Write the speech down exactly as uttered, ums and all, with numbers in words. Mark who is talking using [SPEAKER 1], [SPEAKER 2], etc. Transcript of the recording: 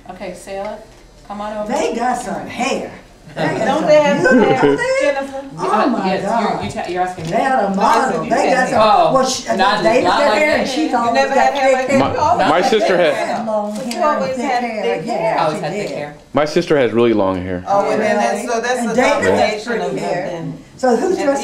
[SPEAKER 1] Okay, Sarah, come on over.
[SPEAKER 2] They got some hair. They got
[SPEAKER 3] Don't
[SPEAKER 2] some
[SPEAKER 3] they have some
[SPEAKER 2] beautiful
[SPEAKER 3] hair,
[SPEAKER 2] hair.
[SPEAKER 3] Jennifer?
[SPEAKER 2] Oh my
[SPEAKER 1] Yes,
[SPEAKER 2] God.
[SPEAKER 1] you're, you ta- you're asking me.
[SPEAKER 2] They had a model.
[SPEAKER 3] you
[SPEAKER 2] They
[SPEAKER 3] had
[SPEAKER 2] got
[SPEAKER 3] hair.
[SPEAKER 2] some.
[SPEAKER 1] Oh,
[SPEAKER 2] Well, she,
[SPEAKER 1] not just
[SPEAKER 2] David
[SPEAKER 1] not
[SPEAKER 2] got
[SPEAKER 1] like
[SPEAKER 2] hair,
[SPEAKER 1] that.
[SPEAKER 2] and she's
[SPEAKER 3] You
[SPEAKER 2] always
[SPEAKER 3] never
[SPEAKER 2] got
[SPEAKER 3] had hair
[SPEAKER 2] thick
[SPEAKER 3] like
[SPEAKER 2] hair.
[SPEAKER 3] that? You always
[SPEAKER 4] My
[SPEAKER 3] had
[SPEAKER 4] sister
[SPEAKER 3] hair.
[SPEAKER 4] had-
[SPEAKER 2] long
[SPEAKER 3] But you
[SPEAKER 2] hair,
[SPEAKER 3] always
[SPEAKER 2] thick
[SPEAKER 3] had
[SPEAKER 2] hair.
[SPEAKER 3] thick
[SPEAKER 2] Yeah,
[SPEAKER 3] hair.
[SPEAKER 1] I always
[SPEAKER 2] she
[SPEAKER 1] had thick
[SPEAKER 2] did.
[SPEAKER 1] hair.
[SPEAKER 4] My sister has really long hair.
[SPEAKER 3] Oh, and then that's, so that's
[SPEAKER 2] And
[SPEAKER 3] a
[SPEAKER 2] David has
[SPEAKER 3] combination
[SPEAKER 2] pretty
[SPEAKER 3] of
[SPEAKER 2] hair.
[SPEAKER 3] them.
[SPEAKER 2] So who's
[SPEAKER 3] And
[SPEAKER 2] dressing